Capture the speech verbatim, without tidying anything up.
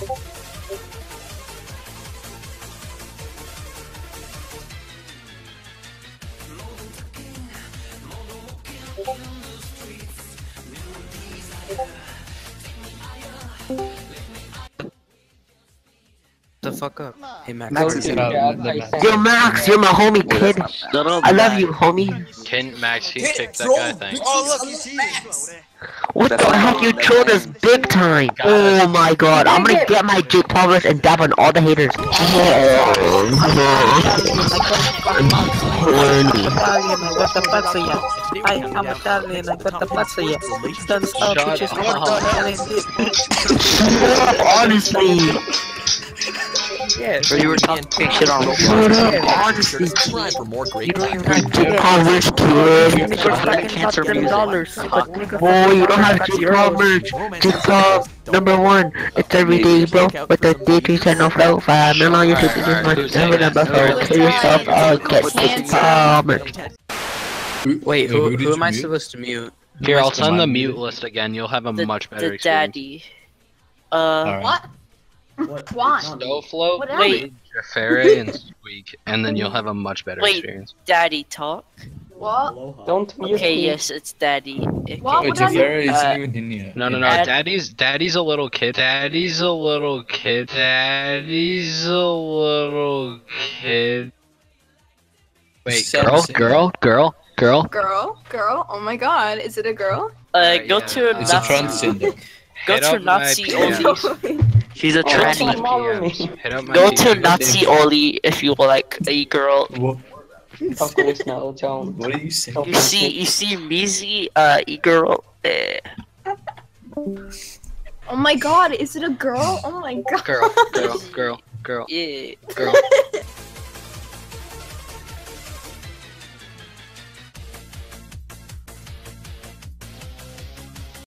The fuck up. Hey Max. Max Max is Get out. Yo, Max, you're my homie, kid. Shut up, I love guy. you, homie. Can Max, he Hit, kicked that troll, guy thing. Oh, look, you see it. What the heck? You trolled us big time. Got Oh us. my god, I'm gonna get my Jake Paulers and dab on all the haters. What the fuck for ya? I am Italian, I got the fuck for ya. Don't stop, Shut just up. Honestly. Yeah, Bro, you were talking big shit on Shut Roblox. up, honestly. Subscribe for more great You don't even content. have Jake Paul merch, kid. Cancer music. Boy, you don't have Jake Paul merch. Jake Paul, number one. It's every day, bro. With the D three channel flow. Five mil on your Alright, ticket, alright, just who's much. Never saying number that? four. Kill yourself, I'll get Jake Paul merch. Wait, Who who, did who you am I mute? supposed to mute? Here, I'll Come send the on, mute dude. list again. You'll have a The, much better the experience. daddy. Uh, Alright. What? Why? Stowflow, What Wait. Jafare, and Squeak, and then you'll have a much better Wait. experience. daddy talk. What? Don't Okay, yes, it's daddy. Okay. What? Wait, What did I Jafari Uh, isn't even in yet. No, no, no. Dad- Daddy's Daddy's a little kid. Daddy's a little kid. Daddy's a little kid. Wait, Seven, girl, six. girl, girl, girl. Girl? Girl? Oh my god, is it a girl? Uh, Alright, go yeah. to It's a Nazi. transgender. Go Hit to up my Nazi P Ms. only. She's a Hit up my tranny. P Ms. Hit up my Go P to Ms. Nazi only if you like a girl. What, Of course, no, Jones. what are you saying? You see, you see, Mizi, uh, e girl. Eh. Oh my god, is it a girl? Oh my god. Girl, girl, girl, girl, Yeah. girl.